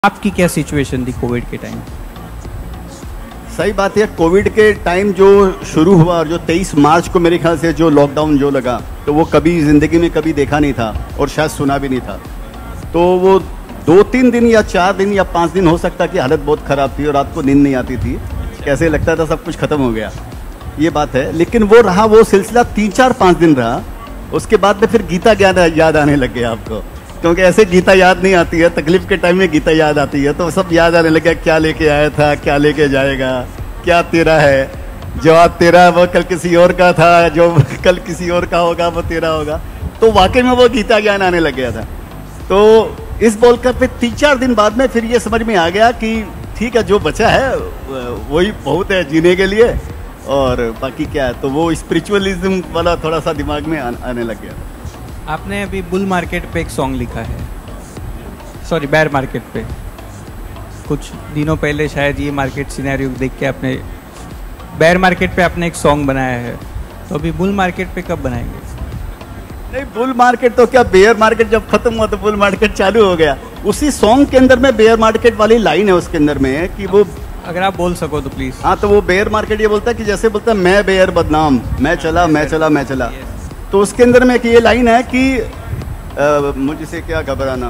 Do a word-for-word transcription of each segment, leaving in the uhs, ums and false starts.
आपकी क्या सिचुएशन थी कोविड के टाइम? सही बात है, कोविड के टाइम जो शुरू हुआ और जो तेईस मार्च को मेरे ख्याल से जो लॉकडाउन जो लगा, तो वो कभी ज़िंदगी में कभी देखा नहीं था और शायद सुना भी नहीं था। तो वो दो तीन दिन या चार दिन या पाँच दिन हो सकता कि हालत बहुत ख़राब थी और रात को नींद नहीं आती थी, कैसे लगता था सब कुछ ख़त्म हो गया, ये बात है। लेकिन वो रहा, वो सिलसिला तीन चार पाँच दिन रहा। उसके बाद में फिर गीता ज्ञान याद आने लग गया आपको, क्योंकि ऐसे गीता याद नहीं आती है, तकलीफ के टाइम में गीता याद आती है, तो सब याद आने लगे। क्या लेके आया था, क्या लेके जाएगा, क्या तेरा है, जो आज तेरा वो कल किसी और का था, जो कल किसी और का होगा वो तेरा होगा। तो वाकई में वो गीता ज्ञान आने लग गया था। तो इस बोलकर फिर तीन चार दिन बाद में फिर ये समझ में आ गया कि ठीक है, जो बचा है वही बहुत है जीने के लिए, और बाकी क्या है। तो वो स्पिरिचुअलिज्म वाला थोड़ा सा दिमाग में आने लग गया। आपने अभी बुल मार्केट पे एक सॉन्ग लिखा है, सॉरी बेयर मार्केट पे, कुछ दिनों पहले शायद ये मार्केट सिनेरियो देख के आपने बेयर मार्केट पे आपने एक सॉन्ग बनाया है, तो अभी बुल मार्केट पे कब बनाएंगे? नहीं, बुल मार्केट तो क्या, बेयर मार्केट जब खत्म हुआ तो बुल मार्केट चालू हो गया। उसी सॉन्ग के अंदर में बेयर मार्केट वाली लाइन है उसके अंदर में कि वो, अगर आप बोल सको तो प्लीज। हाँ, तो वो बेयर मार्केट ये बोलता है कि जैसे बोलता है मैं बेयर बदनाम, मैं चला मैं चला मैं चला। तो उसके अंदर में एक ये लाइन है कि मुझसे क्या घबराना,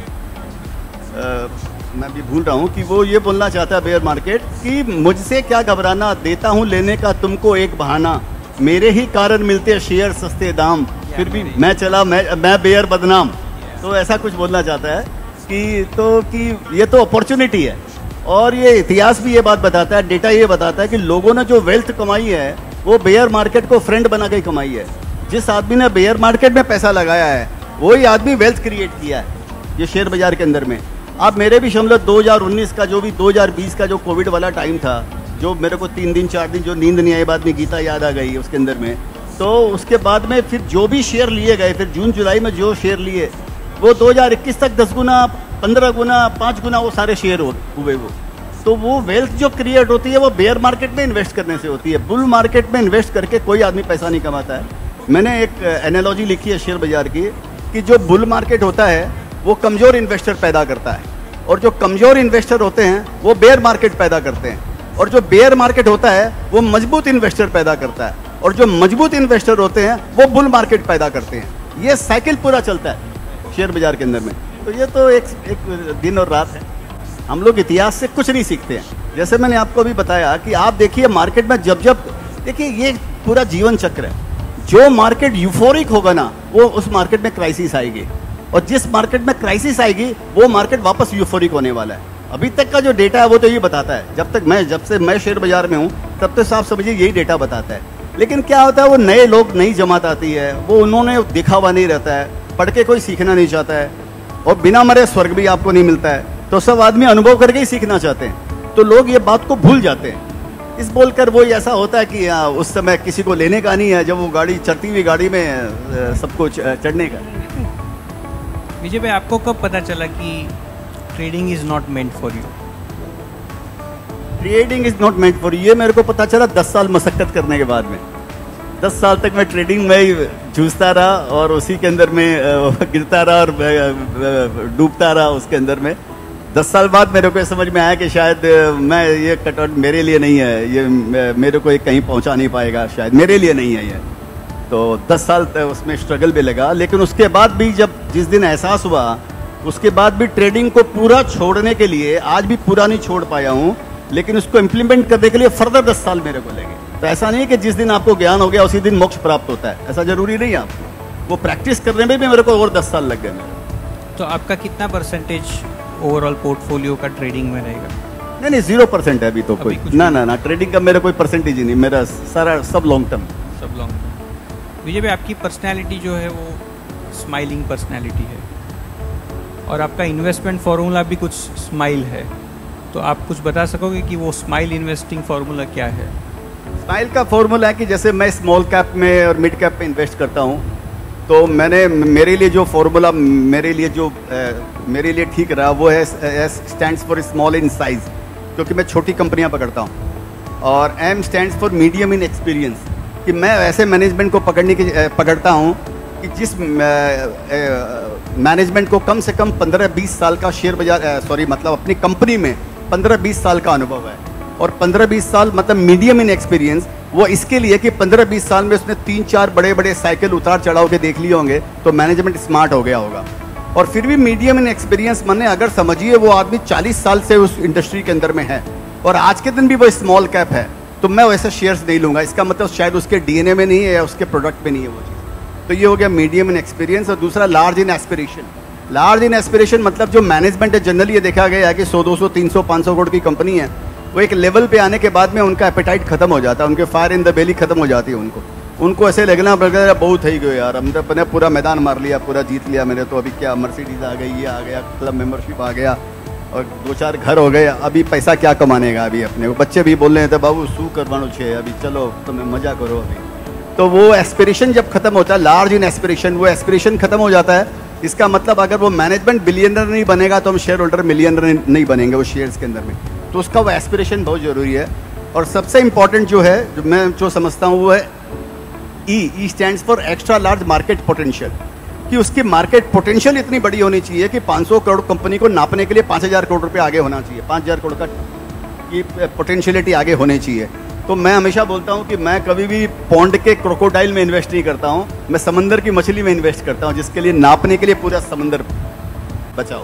मैं भी भूल रहा हूँ कि वो ये बोलना चाहता है बेयर मार्केट कि मुझसे क्या घबराना, देता हूँ लेने का तुमको एक बहाना, मेरे ही कारण मिलते शेयर सस्ते दाम, फिर भी मैं चला मैं मैं बेयर बदनाम। तो ऐसा कुछ बोलना चाहता है कि तो कि ये तो अपॉर्चुनिटी है। और ये इतिहास भी ये बात बताता है, डेटा ये बताता है कि लोगों ने जो वेल्थ कमाई है वो बेयर मार्केट को फ्रेंड बना के कमाई है। जिस आदमी ने बेयर मार्केट में पैसा लगाया है वही आदमी वेल्थ क्रिएट किया है ये शेयर बाजार के अंदर में। आप मेरे भी समझ लो दो हज़ार उन्नीस का जो भी दो हज़ार बीस का जो कोविड वाला टाइम था, जो मेरे को तीन दिन चार दिन जो नींद नहीं आई, बाद में गीता याद आ गई उसके अंदर में। तो उसके बाद में फिर जो भी शेयर लिए गए, फिर जून जुलाई में जो शेयर लिए वो दो हज़ार इक्कीस तक दस गुना पंद्रह गुना पाँच गुना वो सारे शेयर हुए। वो तो वो वेल्थ जो क्रिएट होती है वो बेयर मार्केट में इन्वेस्ट करने से होती है। बुल मार्केट में इन्वेस्ट करके कोई आदमी पैसा नहीं कमाता है। मैंने एक एनालॉजी लिखी है शेयर बाजार की कि जो बुल मार्केट होता है वो कमज़ोर इन्वेस्टर पैदा करता है, और जो कमज़ोर इन्वेस्टर होते हैं वो बेयर मार्केट पैदा करते हैं, और जो बेयर मार्केट होता है वो मजबूत इन्वेस्टर पैदा करता है, और जो मजबूत इन्वेस्टर होते हैं वो बुल मार्केट पैदा करते हैं। ये साइकिल पूरा चलता है शेयर बाजार के अंदर में। तो ये तो एक एक दिन और रात है। हम लोग इतिहास से कुछ नहीं सीखते हैं। जैसे मैंने आपको अभी बताया कि आप देखिए मार्केट में जब जब देखिए ये पूरा जीवन चक्र है। जो मार्केट यूफोरिक होगा ना वो उस मार्केट में क्राइसिस आएगी, और जिस मार्केट में क्राइसिस आएगी वो मार्केट वापस यूफोरिक होने वाला है। अभी तक का जो डेटा है वो तो ये बताता है, जब तक मैं जब से मैं शेयर बाजार में हूँ तब तक साफ समझिए यही डेटा बताता है। लेकिन क्या होता है, वो नए लोग नई जमात आती है, वो उन्होंने दिखावा नहीं रहता है, पढ़ के कोई सीखना नहीं चाहता है, और बिना मरे स्वर्ग भी आपको नहीं मिलता है। तो सब आदमी अनुभव करके ही सीखना चाहते हैं, तो लोग ये बात को भूल जाते हैं। इस बोलकर वो ऐसा होता है कि उस समय किसी को लेने का नहीं है, जब वो गाड़ी चढ़ती हुई गाड़ी में सबको चढ़ने का। विजय भाई, आपको कब पता चला कि trading is not meant for you? Trading is not meant for you ये मेरे को पता चला दस साल मशक्कत करने के बाद में। दस साल तक मैं ट्रेडिंग में ही जूझता रहा और उसी के अंदर में गिरता रहा और डूबता रहा उसके अंदर में। दस साल बाद मेरे को समझ में आया कि शायद मैं ये कटआउट मेरे लिए नहीं है, ये मेरे को ये कहीं पहुंचा नहीं पाएगा, शायद मेरे लिए नहीं है ये। तो दस साल उसमें स्ट्रगल भी लगा, लेकिन उसके बाद भी जब जिस दिन एहसास हुआ उसके बाद भी ट्रेडिंग को पूरा छोड़ने के लिए, आज भी पूरा नहीं छोड़ पाया हूँ, लेकिन उसको इम्प्लीमेंट करने के लिए फर्दर दस साल मेरे को लगे। तो ऐसा नहीं है कि जिस दिन आपको ज्ञान हो गया उसी दिन मोक्ष प्राप्त होता है, ऐसा जरूरी नहीं है। आपको वो प्रैक्टिस करने में भी मेरे को और दस साल लग गए मेरे। तो आपका कितना परसेंटेज ओवरऑल पोर्टफोलियो का ट्रेडिंग में रहेगा? नहीं नहीं, जीरो परसेंट है अभी तो। अभी कोई ना ना ना ट्रेडिंग का मेरा कोई परसेंटेज ही नहीं, मेरा सारा सब लॉन्ग टर्म सब लॉन्ग टर्म। विजय भाई, आपकी पर्सनैलिटी जो है वो स्माइलिंग पर्सनैलिटी है, और आपका इन्वेस्टमेंट फार्मूला भी कुछ स्माइल है, तो आप कुछ बता सकोगे कि वो स्माइल इन्वेस्टिंग फार्मूला क्या है? स्माइल का फॉर्मूला है कि जैसे मैं स्मॉल कैप में और मिड कैप में इन्वेस्ट करता हूँ, तो मैंने मेरे लिए जो फॉर्मूला मेरे लिए जो ए, मेरे लिए ठीक रहा वो है S stands for small in size, क्योंकि मैं छोटी कंपनियां पकड़ता हूं, और M stands for medium in experience, कि मैं ऐसे मैनेजमेंट को पकड़ने की पकड़ता हूं कि जिस मैनेजमेंट को कम से कम पंद्रह बीस साल का शेयर बाजार सॉरी मतलब अपनी कंपनी में पंद्रह बीस साल का अनुभव है, और पंद्रह बीस साल मतलब मीडियम इन एक्सपीरियंस, वो इसके लिए कि पंद्रह बीस साल में उसने तीन चार बड़े बड़े साइकिल उतार चढ़ाव के देख लिए होंगे, तो मैनेजमेंट स्मार्ट हो गया होगा। और फिर भी मीडियम इन एक्सपीरियंस माने अगर समझिए वो आदमी चालीस साल से उस इंडस्ट्री के अंदर में है और आज के दिन भी वो स्मॉल कैप है, तो मैं वैसे शेयर्स नहीं लूँगा। इसका मतलब शायद उसके डीएनए में नहीं है या उसके प्रोडक्ट में नहीं है वो चीज़। तो ये हो गया मीडियम इन एक्सपीरियंस। और दूसरा large in aspiration. Large in aspiration मतलब जो मैनेजमेंट है, जनरली ये देखा गया है कि सौ दो सौ तीन सौ पाँच सौ करोड़ की कंपनी है, वो एक लेवल पे आने के बाद में उनका एपेटाइट खत्म हो जाता है, उनके फायर इन द बेली खत्म हो जाती है। उनको उनको ऐसे लगना पड़ेगा बहुत है गयो यार, हमने अपने पूरा मैदान मार लिया, पूरा जीत लिया मैंने, तो अभी क्या मर्सिडीज आ गई, ये आ गया, क्लब मेंबरशिप आ गया और दो चार घर हो गए, अभी पैसा क्या कमाने का अभी अपने को। बच्चे भी बोल रहे थे बाबू शू करवानो छे अभी, चलो तुम्हें मजा करो अभी। तो वो एस्पिरेशन जब खत्म होता है, लार्ज इन एस्पिरेशन, वो एस्पिरेशन खत्म हो जाता है। इसका मतलब अगर वो मैनेजमेंट बिलियनर नहीं बनेगा तो हम शेयर होल्डर मिलियनर नहीं बनेंगे वो शेयर्स के अंदर में। तो उसका वो एस्पिरेशन बहुत ज़रूरी है। और सबसे इम्पॉर्टेंट जो है, जो मैं जो समझता हूँ वो है E E stands for extra large market potential, कि उसकी मार्केट पोटेंशियल इतनी बड़ी होनी चाहिए कि पाँच सौ करोड़ कंपनी को नापने के लिए पाँच हज़ार करोड़ रुपये आगे होना चाहिए, पाँच हज़ार करोड़ का की पोटेंशियलिटी आगे होनी चाहिए। तो मैं हमेशा बोलता हूँ कि मैं कभी भी पॉन्ड के क्रोकोडाइल में इन्वेस्ट नहीं करता हूँ, मैं समंदर की मछली में इन्वेस्ट करता हूँ, जिसके लिए नापने के लिए पूरा समंदर बचाओ।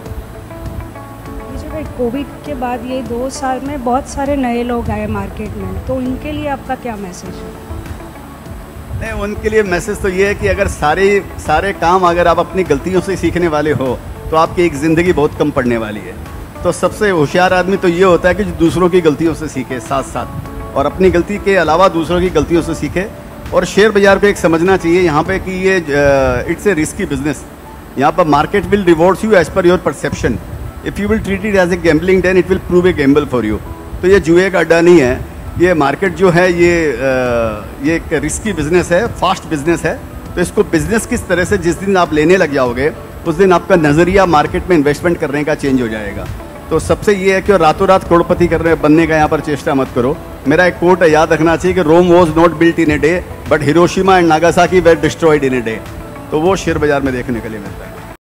भाई कोविड के बाद ये दो साल में बहुत सारे नए लोग आए मार्केट में, तो इनके लिए आपका क्या मैसेज है? नहीं, उनके लिए मैसेज तो ये है कि अगर सारे सारे काम अगर आप अपनी गलतियों से सीखने वाले हो तो आपकी एक ज़िंदगी बहुत कम पड़ने वाली है। तो सबसे होशियार आदमी तो ये होता है कि जो दूसरों की गलतियों से सीखे साथ साथ, और अपनी गलती के अलावा दूसरों की गलतियों से सीखे। और शेयर बाज़ार को एक समझना चाहिए यहाँ पे कि ये इट्स ए रिस्की बिजनेस। यहाँ पर market will rewards you as per your perception. If you will treat it as a gambling then it will prove a gamble for you. तो ये जुए का अड्डा नहीं है, ये मार्केट जो है ये ये एक रिस्की बिजनेस है, फास्ट बिजनेस है। तो इसको बिजनेस किस तरह से जिस दिन आप लेने लग जाओगे उस दिन आपका नज़रिया मार्केट में इन्वेस्टमेंट करने का चेंज हो जाएगा। तो सबसे ये है कि रातों रात करोड़पति करने बनने का यहाँ पर चेष्टा मत करो। मेरा एक कोट है, याद रखना चाहिए कि Rome was not built in a day but Hiroshima and Nagasaki were destroyed in a day. तो वो शेयर बाजार में देखने के लिए मिलता है।